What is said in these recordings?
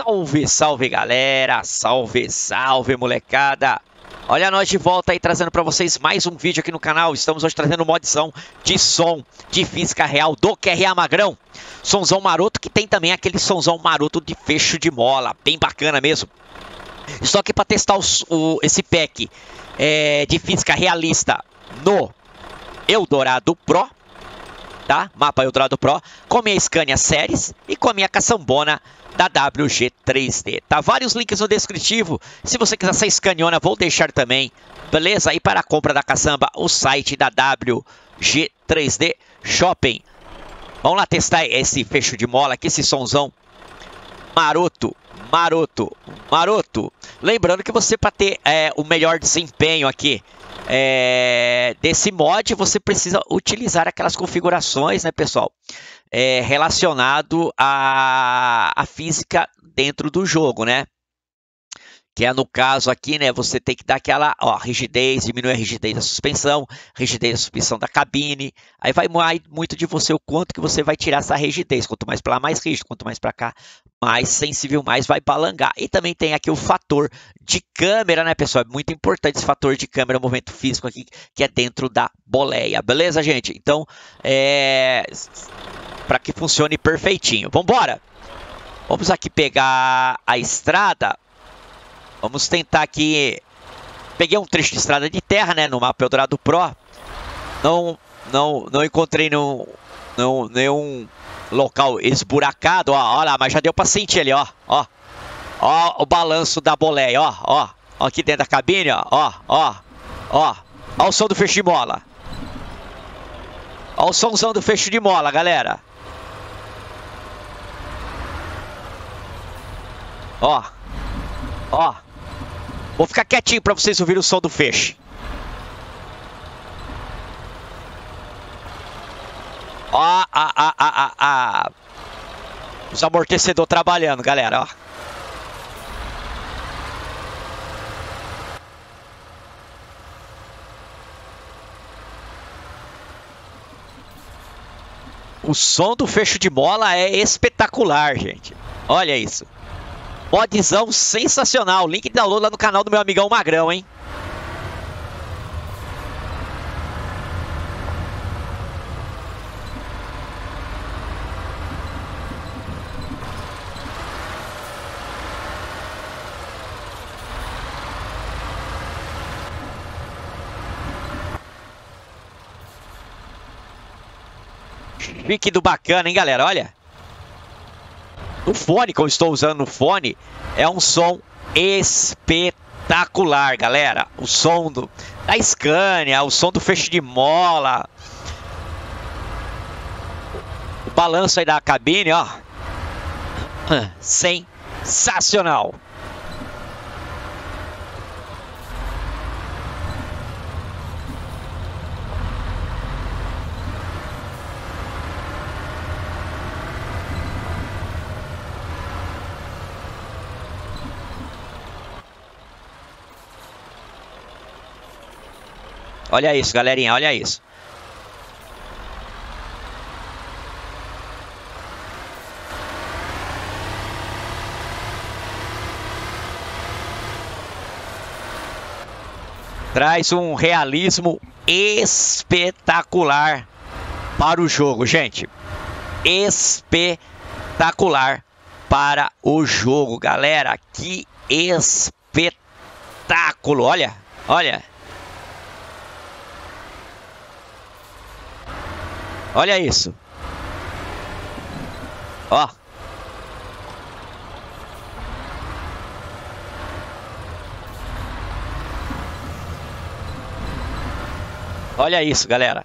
Salve, salve galera, salve, salve molecada. Olha nós de volta aí trazendo para vocês mais um vídeo aqui no canal. Estamos hoje trazendo uma modzão de som de física real do QRA Magrão. Sonzão maroto que tem também aquele sonzão maroto de fecho de mola, bem bacana mesmo. Estou aqui para testar esse pack de física realista no Eldorado Pro, tá? Mapa Eldorado Pro, com a minha Scania Series e com a minha caçambona da WG3D, tá? Vários links no descritivo. Se você quiser essa Scaniona, vou deixar também, beleza? E para a compra da caçamba, o site da WG3D Shopping. Vamos lá testar esse fecho de mola aqui, esse sonzão maroto, maroto, maroto. Lembrando que você, para ter o melhor desempenho aqui desse mod, você precisa utilizar aquelas configurações, né, pessoal? Relacionado à física dentro do jogo, né? Que é no caso aqui, né? Você tem que dar aquela rigidez, diminuir a rigidez da suspensão da cabine. Aí vai muito de você o quanto que você vai tirar essa rigidez. Quanto mais para lá, mais rígido. Quanto mais para cá, mais sensível, mais vai balangar. E também tem aqui o fator de câmera, né, pessoal? É muito importante esse fator de câmera, movimento físico aqui, que é dentro da boleia. Beleza, gente? Então, para que funcione perfeitinho. Vamos embora! Vamos aqui pegar a estrada. Vamos tentar aqui. Peguei um trecho de estrada de terra, né, no mapa Eldorado Pro. Não encontrei nenhum local esburacado, olha lá, mas já deu para sentir ali, ó o balanço da boleia, ó aqui dentro da cabine, ó o som do fecho de mola. Ó o somzão do fecho de mola, galera. Ó. Vou ficar quietinho para vocês ouvirem o som do fecho. Ó, os amortecedores trabalhando, galera, ó. O som do fecho de mola é espetacular, gente. Olha isso. Modzão sensacional. Link de download lá no canal do meu amigão Magrão, hein? Fique do bacana, hein, galera? Olha. O fone que eu estou usando no fone é um som espetacular, galera. O som da Scania, o som do fecho de mola. O balanço aí da cabine, ó. Sensacional. Olha isso, galerinha, olha isso. Traz um realismo espetacular para o jogo, gente. Espetacular para o jogo, galera. Que espetáculo. Olha. Olha isso. Ó. Olha isso, galera.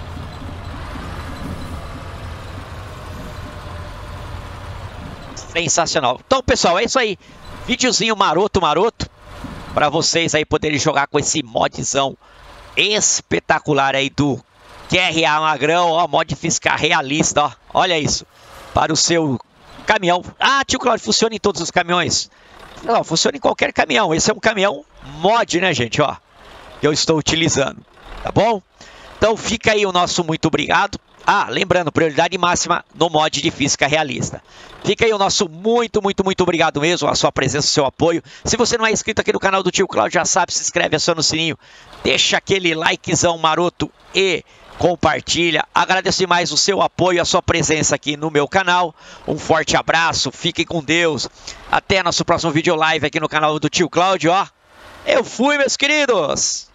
Sensacional. Então, pessoal, é isso aí. Videozinho maroto para vocês aí poderem jogar com esse modzão espetacular aí do QRA Magrão, ó, mod física realista, ó. Olha isso. Para o seu caminhão. Ah, tio Claudio, funciona em todos os caminhões? Não, funciona em qualquer caminhão. Esse é um caminhão mod, né, gente, ó. Que eu estou utilizando, tá bom? Então fica aí o nosso muito obrigado. Ah, lembrando, prioridade máxima no mod de física realista. Fica aí o nosso muito obrigado mesmo, a sua presença, o seu apoio. Se você não é inscrito aqui no canal do Tio Cláudio, já sabe, se inscreve, aciona o sininho, deixa aquele likezão maroto e compartilha. Agradeço demais o seu apoio, a sua presença aqui no meu canal. Um forte abraço, fiquem com Deus. Até nosso próximo vídeo live aqui no canal do Tio Cláudio, ó. Eu fui, meus queridos!